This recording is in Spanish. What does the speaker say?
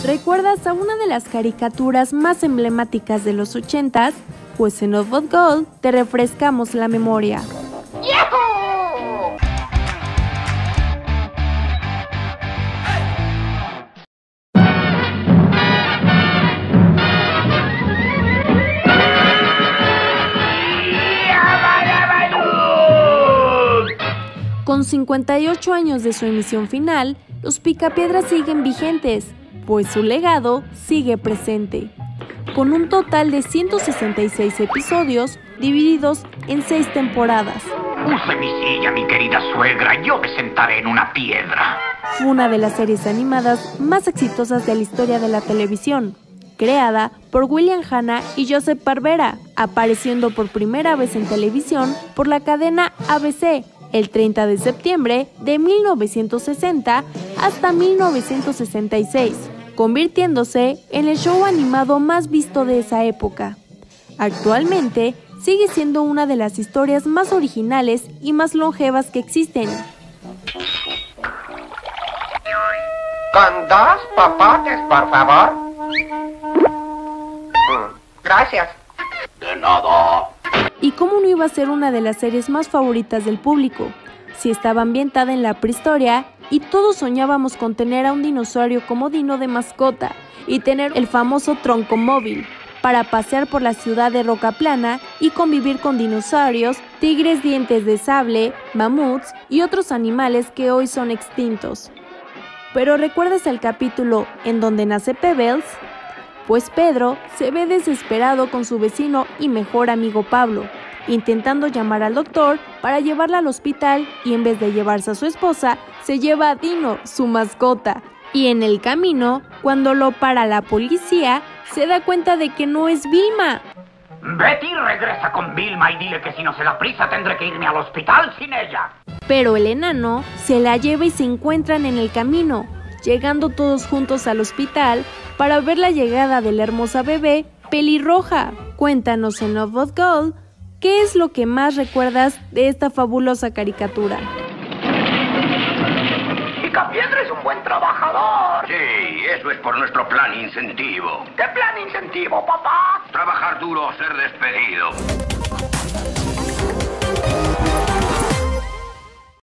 ¿Recuerdas a una de las caricaturas más emblemáticas de los 80s? Pues en Oddbot Gold te refrescamos la memoria. ¡Yahoo! Con 58 años de su emisión final, los Picapiedra siguen vigentes, pues su legado sigue presente. Con un total de 166 episodios divididos en 6 temporadas. Use mi silla, mi querida suegra, yo me sentaré en una piedra. Fue una de las series animadas más exitosas de la historia de la televisión, creada por William Hanna y Joseph Barbera, apareciendo por primera vez en televisión por la cadena ABC, el 30 de septiembre de 1960 hasta 1966, convirtiéndose en el show animado más visto de esa época. Actualmente, sigue siendo una de las historias más originales y más longevas que existen. ¿Con 2 popotes, por favor? Gracias. De nada. ¿Y cómo no iba a ser una de las series más favoritas del público? Si estaba ambientada en la prehistoria y todos soñábamos con tener a un dinosaurio como Dino de mascota y tener el famoso troncomóvil para pasear por la ciudad de Rocaplana y convivir con dinosaurios, tigres dientes de sable, mamuts y otros animales que hoy son extintos. ¿Pero recuerdas el capítulo en donde nace Pebbles? Pues Pedro se ve desesperado con su vecino y mejor amigo Pablo, intentando llamar al doctor para llevarla al hospital y en vez de llevarse a su esposa, se lleva a Dino, su mascota. Y en el camino, cuando lo para la policía, se da cuenta de que no es Vilma. Betty, regresa con Vilma y dile que si no se da prisa tendré que irme al hospital sin ella. Pero el enano se la lleva y se encuentran en el camino, llegando todos juntos al hospital para ver la llegada de la hermosa bebé pelirroja. Cuéntanos en Oddbot Gold, ¿qué es lo que más recuerdas de esta fabulosa caricatura? Picapiedra es un buen trabajador. Sí, eso es por nuestro plan incentivo. ¿Qué plan incentivo, papá? Trabajar duro o ser despedido.